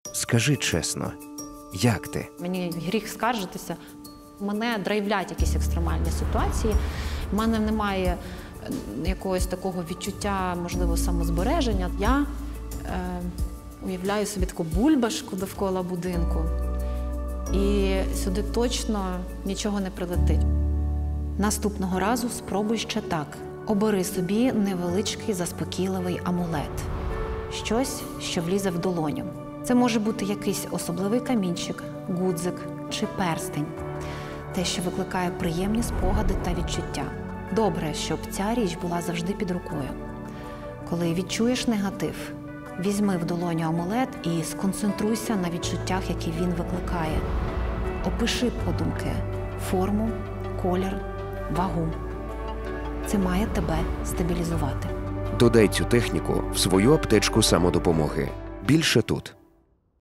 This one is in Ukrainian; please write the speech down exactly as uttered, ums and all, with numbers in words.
Скажи чесно, як ти? Мені гріх скаржитися. Мене драйвлять якісь екстремальні ситуації. В мене немає якогось такого відчуття, можливо, самозбереження. Я е, уявляю собі таку бульбашку довкола будинку. І сюди точно нічого не прилетить. Наступного разу спробуй ще так. Обери собі невеличкий заспокійливий амулет. Щось, що влізе в долоню. Це може бути якийсь особливий камінчик, гудзик чи перстень. Те, що викликає приємні спогади та відчуття. Добре, щоб ця річ була завжди під рукою. Коли відчуєш негатив, візьми в долоню амулет і сконцентруйся на відчуттях, які він викликає. Опиши подумки форму, колір, вагу. Це має тебе стабілізувати. Додай цю техніку в свою аптечку самодопомоги. Більше тут.